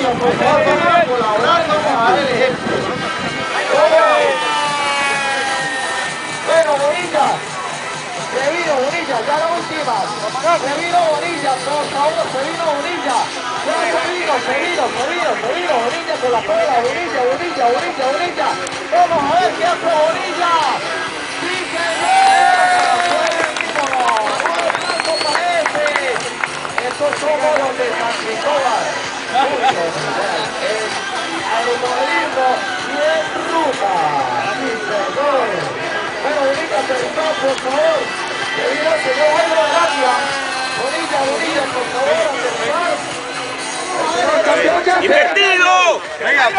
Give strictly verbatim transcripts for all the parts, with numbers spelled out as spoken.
Bonilla, por favor, vamos a colaborar, vamos a dar el ejemplo. Bueno, Bonilla, se vino Bonilla, ya la última. Se vino Bonilla, por favor, se vino Bonilla. Ya se vino, se vino, se vino, se vino Bonilla con la cola, Bonilla, Bonilla, Bonilla, Bonilla. Vamos a ver qué hace Bonilla. ¡Sí, señor! ¡Buenísimo! Parece. Estos somos los de San Cristóbal. El automovilismo y en ruta. ¡Sí, señor! Bueno, Bonilla, aterrizado, por favor. Que viene el señor Jairo Gracia. Bonilla, Bonilla, por favor, aterrizar. ¡Invertido! Venga,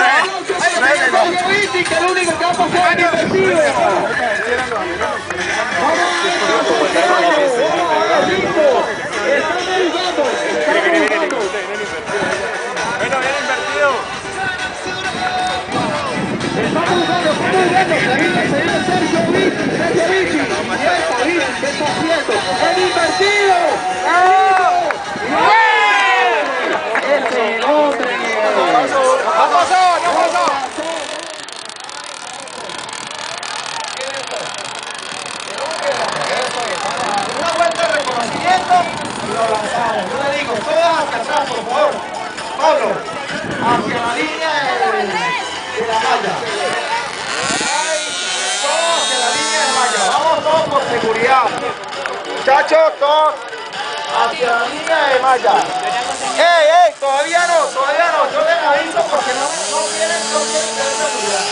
que el único que ha pasado es invertido. Bueno, bien invertido. Estamos jugando, estamos jugando. Se viene, se viene Sergio Vichy, Sergio Vichy. Y esta Vichy, ¿qué está haciendo? ¡El invertido! ¡Ese es el hombre! ¡No pasó, no pasó! Una vuelta de reconocimiento y lo lanzamos. Yo le digo, todas hacia atrás, por favor. Pablo, hacia la línea de, de la malla. Todos hacia la línea de malla. Vamos todos por seguridad. Muchachos, todos hacia la línea de malla. ¡Ey, ey! Todavía no, todavía no. Yo les aviso porque no, no quieren, no quieren tener seguridad.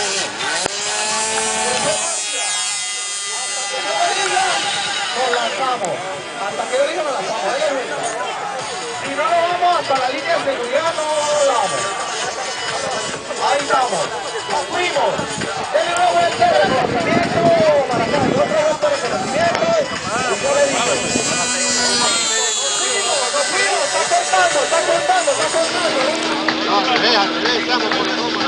Nos lanzamos. Hasta que yo diga nos lanzamos. Si no nos vamos hasta la línea de seguridad, no nos vamos. Ahí estamos. Nos fuimos. Denle una vuelta de reconocimiento. Para acá. Otra vuelta de reconocimiento. Y yo le digo. Nos fuimos. Está contando, está contando, está contando. No, se ve, se ve, estamos por la toma.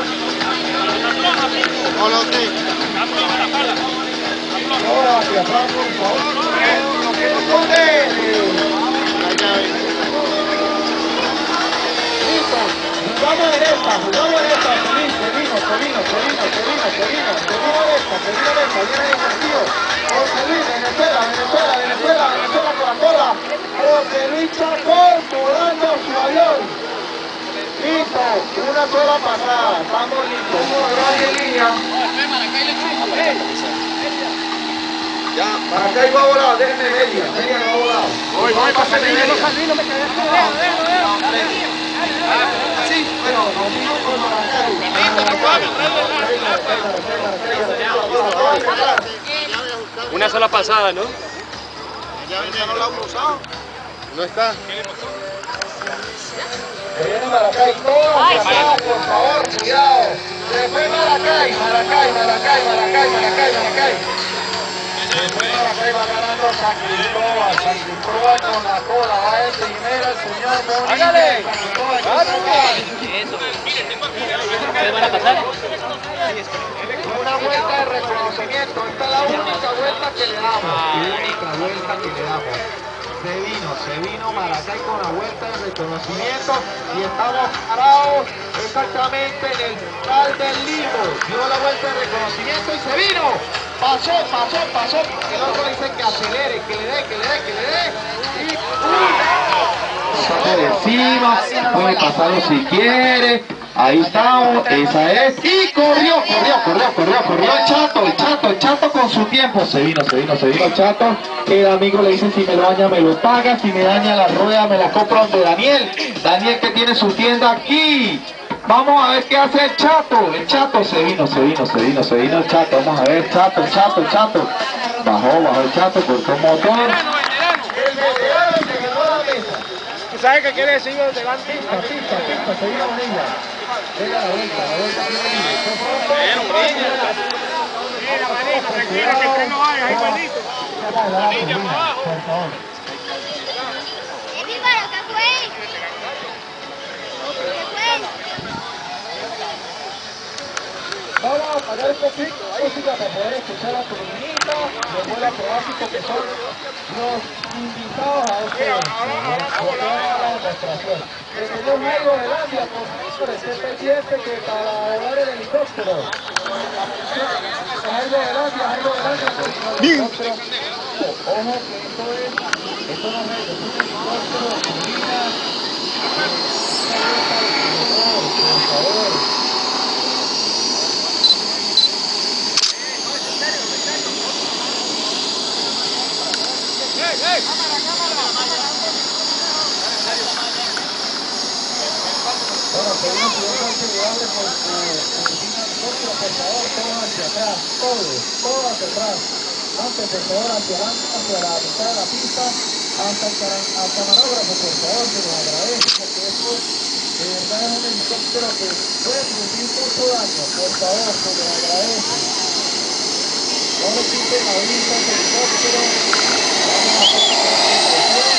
Hola, usted. Ahora hacia atrás, por favor. Lo que no puede. Listo. Jugamos en esta, jugamos en esta. Se vino, se vino, se vino, se vino, se vino, se vino. Se vino en esta, se vino en esta. Viene divertido. José Luis, Venezuela, Venezuela, Venezuela, Venezuela por la cola. José Luis Chacón volando su avión. Listo, una sola pasada. Estamos listos. Uno de línea. Ya, para acá iba a volar, déjenme media, media no ha volado. Voy, voy, pásame media. Sí, bueno, lo mismo con Maracay. Una sola pasada, ¿no? ¿Ya no la hemos usado? No está. Se viene Maracay, todos hacia atrás, por favor, cuidado. Se fue Maracay, Maracay, Maracay, Maracay, Maracay, Maracay. Después Maracay va ganando San Cristóbal, San Cristóbal con la cola, va el primero el señor Bonilla. ¡Hágale! ¿Qué van a pasar? Una vuelta de reconocimiento, esta es la única vuelta que le damos. Única vuelta que le damos. Se vino, se vino Maracay con la vuelta de reconocimiento y estamos parados exactamente en el final del limbo. Dio la vuelta de reconocimiento y se vino. Pasó, pasó, pasó. El otro dice que acelere, que le dé, que le dé, que le dé. Y ¡uh! Por encima, puede pasarlo si quiere. Ahí estamos, esa es. Y corrió, corrió, corrió, corrió, corrió el Chato, el Chato, el Chato con su tiempo. Se vino, se vino, se vino el Chato. El amigo le dice si me lo daña me lo paga, si me daña la rueda me la compra donde Daniel. Daniel que tiene su tienda aquí. Vamos a ver qué hace el Chato. El Chato se vino, se vino, se vino, se vino el Chato. Vamos a ver, Chato, el Chato, el Chato. Bajó, bajó el Chato, cortó un motor. ¿Tú sabes qué quiere decir delante? Pista, pista, pista, se vino Bonilla. Venga la vuelta, la vuelta Mira, manito, tranquilo, que usted no vaya, ahí, manito. por favor. Vamos a apagar un poquito, música para poder escuchar a tu niñito. los vuelos acrobáticos que son los invitados a este Mira, ahora, ahora está volando. a la demostración. El señor Jairo Velandia, por favor, esté pendiente que para volar el helicóptero. Jairo Velandia, Jairo Velandia, por favor, el helicóptero. Ojo que esto es, esto no es, esto es un helicóptero de turbina. Por favor. Bueno, pedimos que yo considerable por su turbina helicóptero, por favor, todos hacia atrás, todos, todos hacia atrás. Antes, por favor, hacia adelante, hacia la mitad de la pista, hasta el, al camarógrafo, por favor, se los agradezco, porque esto de verdad es un helicóptero que puede producir mucho daño, por favor, se los agradezco. No le quiten la vista al helicóptero, vamos a hacer una presentación.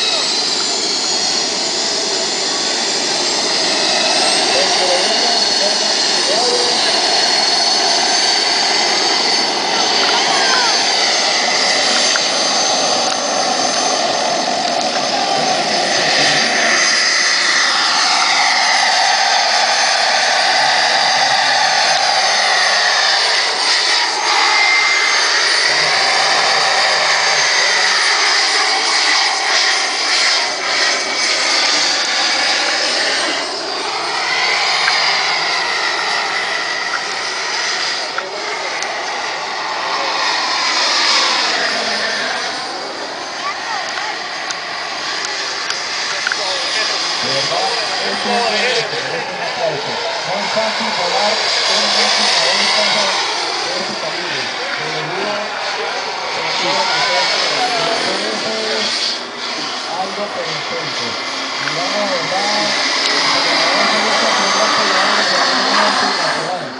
No es fácil volar una máquina de un caja de ese calibre. De seguro que eso es algo perfecto. Y vamos a verdad, agradezco mucho a Piedad por llevarme por un momento natural.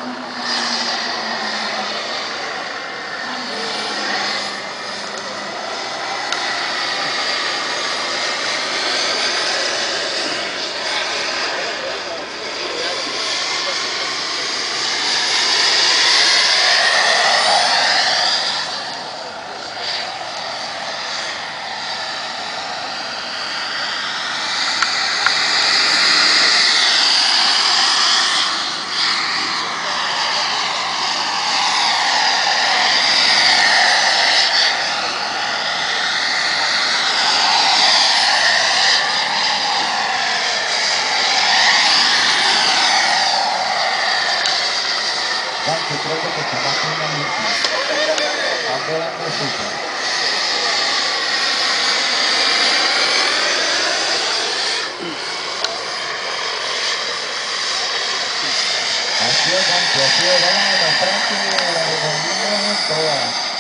Yo creo que está más limpio. Están volando súper. Así es, Banco, así es. Vamos a demostrar que la recogimos en todas.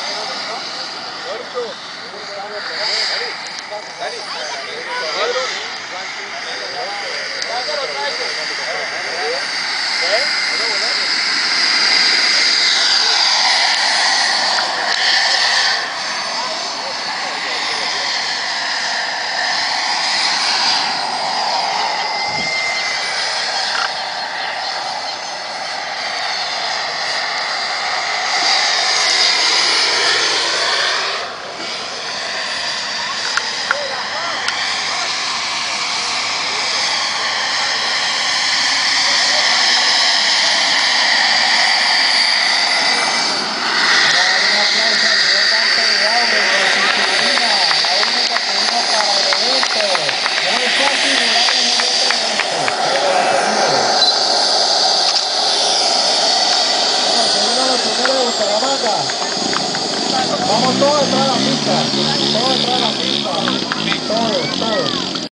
Vamos todos detrás de la pista, todos detrás de la pista, todos, todos.